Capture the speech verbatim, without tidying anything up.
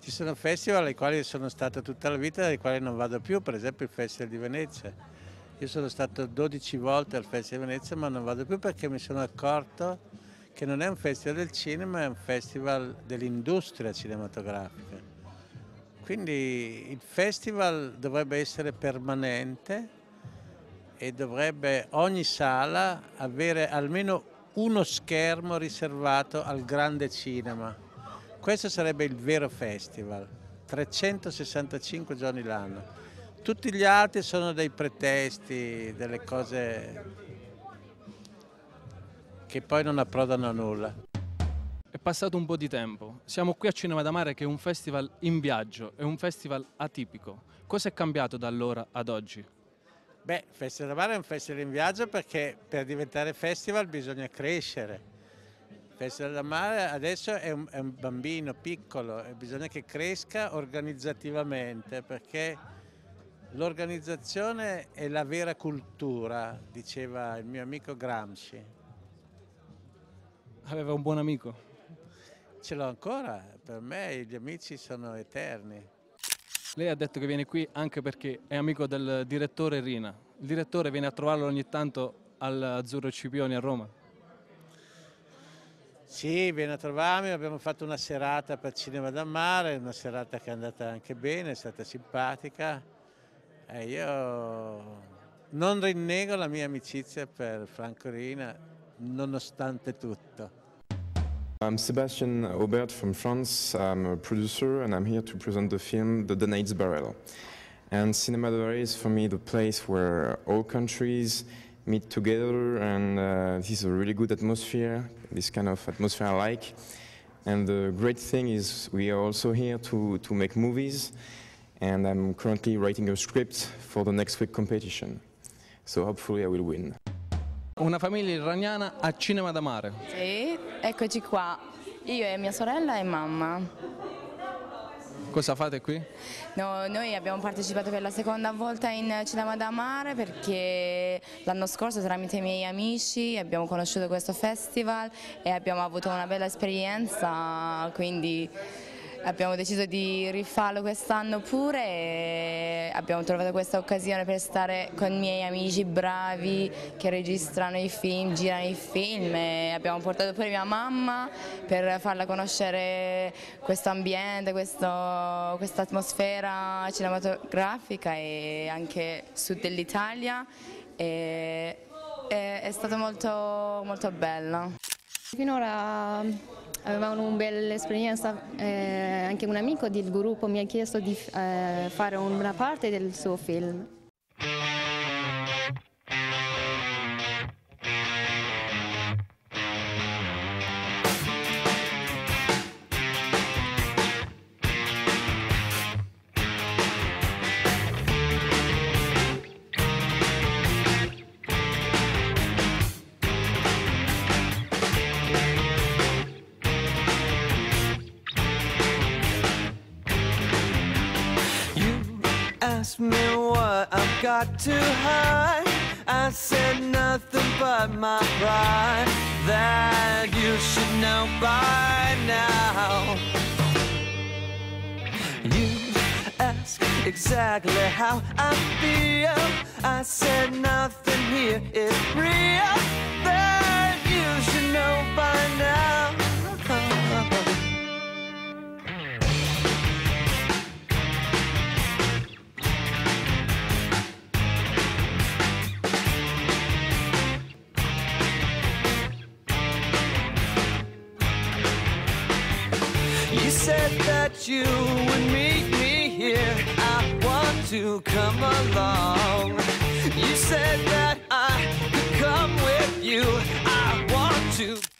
Ci sono festival ai quali sono stato tutta la vita e ai quali non vado più, per esempio il Festival di Venezia. Io sono stato dodici volte al Festival di Venezia ma non vado più perché mi sono accorto che non è un festival del cinema, è un festival dell'industria cinematografica. Quindi il festival dovrebbe essere permanente e dovrebbe ogni sala avere almeno uno schermo riservato al grande cinema. Questo sarebbe il vero festival, trecentosessantacinque giorni l'anno. Tutti gli altri sono dei pretesti, delle cose che poi non approdano a nulla. È passato un po' di tempo, siamo qui a Cinema da Mare che è un festival in viaggio, è un festival atipico. Cosa è cambiato da allora ad oggi? Beh, il Festival da Mare è un festival in viaggio perché per diventare festival bisogna crescere. Il Festival da Mare adesso è un, è un bambino piccolo e bisogna che cresca organizzativamente perché l'organizzazione è la vera cultura, diceva il mio amico Gramsci. Aveva un buon amico? Ce l'ho ancora, per me gli amici sono eterni. Lei ha detto che viene qui anche perché è amico del direttore Rina. Il direttore viene a trovarlo ogni tanto all'Azzurro Scipioni a Roma? Sì, viene a trovarmi, abbiamo fatto una serata per Cinema da Mare, una serata che è andata anche bene, è stata simpatica. E io non rinnego la mia amicizia per Franco Rina, nonostante tutto. I'm Sebastian Aubert from France. I'm a producer and I'm here to present the film The Danaid's Barrel. And Cinema da Mare is for me the place where all countries meet together, and uh, this is a really good atmosphere, this kind of atmosphere I like. And the great thing is we are also here to, to make movies, and I'm currently writing a script for the next week competition. So hopefully I will win. Una famiglia iraniana a Cinema da Mare. Sì, eccoci qua, io e mia sorella e mamma. Cosa fate qui? No, noi abbiamo partecipato per la seconda volta in Cinema da Mare perché l'anno scorso tramite i miei amici abbiamo conosciuto questo festival e abbiamo avuto una bella esperienza, quindi abbiamo deciso di rifarlo quest'anno pure e abbiamo trovato questa occasione per stare con i miei amici bravi che registrano i film, girano i film, e abbiamo portato pure mia mamma per farla conoscere questo ambiente, questa atmosfera cinematografica e anche sud dell'Italia, e è, è stata molto, molto bella. Finora avevamo una bella esperienza, eh, anche un amico del gruppo mi ha chiesto di eh, fare una parte del suo film. Ask me what I've got to hide. I said nothing but my pride, that you should know by now. You ask exactly how I feel. I said nothing here is real, that you should know by now. You said that you would meet me here. I want to come along. You said that I could come with you. I want to